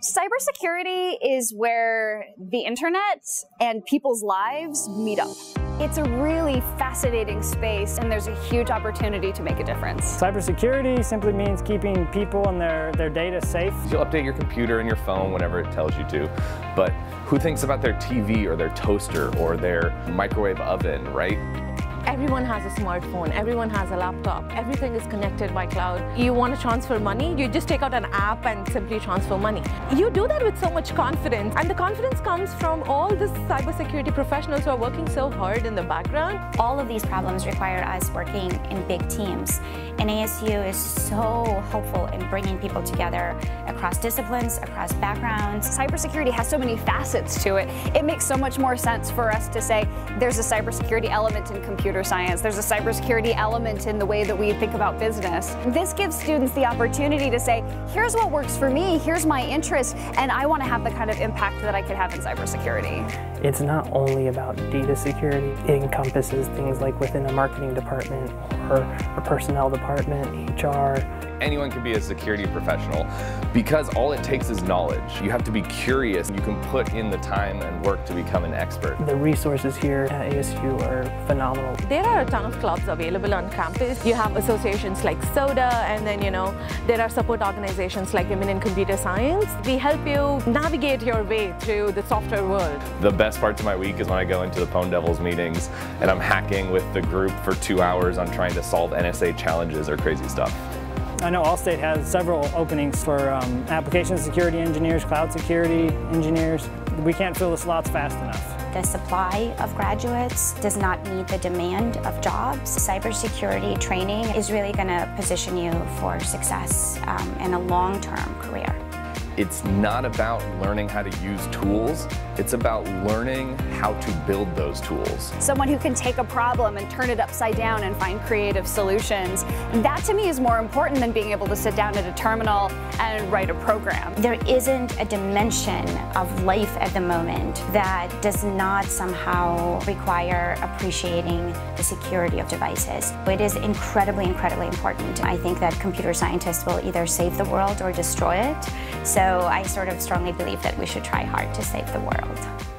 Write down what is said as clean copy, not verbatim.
Cybersecurity is where the internet and people's lives meet up. It's a really fascinating space, and there's a huge opportunity to make a difference. Cybersecurity simply means keeping people and their data safe. You'll update your computer and your phone whenever it tells you to, but who thinks about their TV or their toaster or their microwave oven, right? Everyone has a smartphone, everyone has a laptop, everything is connected by cloud. You want to transfer money, you just take out an app and simply transfer money. You do that with so much confidence, and the confidence comes from all the cybersecurity professionals who are working so hard in the background. All of these problems require us working in big teams, and ASU is so hopeful in bringing people together across disciplines, across backgrounds. Cybersecurity has so many facets to it. It makes so much more sense for us to say there's a cybersecurity element in computer science, there's a cybersecurity element in the way that we think about business. This gives students the opportunity to say, here's what works for me, here's my interest, and I want to have the kind of impact that I could have in cybersecurity. It's not only about data security. It encompasses things like within a marketing department or a personnel department, HR. Anyone can be a security professional because all it takes is knowledge. You have to be curious. You can put in the time and work to become an expert. The resources here at ASU are phenomenal. There are a ton of clubs available on campus. You have associations like SODA, and then there are support organizations like Women in Computer Science. We help you navigate your way through the software world. The best parts of my week is when I go into the Pwn Devils meetings and I'm hacking with the group for 2 hours on trying to solve NSA challenges or crazy stuff. I know Allstate has several openings for application security engineers, cloud security engineers. We can't fill the slots fast enough. The supply of graduates does not meet the demand of jobs. Cybersecurity training is really going to position you for success in a long-term career. It's not about learning how to use tools, it's about learning how to build those tools. Someone who can take a problem and turn it upside down and find creative solutions. That to me is more important than being able to sit down at a terminal and write a program. There isn't a dimension of life at the moment that does not somehow require appreciating the security of devices. It is incredibly, incredibly important. I think that computer scientists will either save the world or destroy it. So I sort of strongly believe that we should try hard to save the world.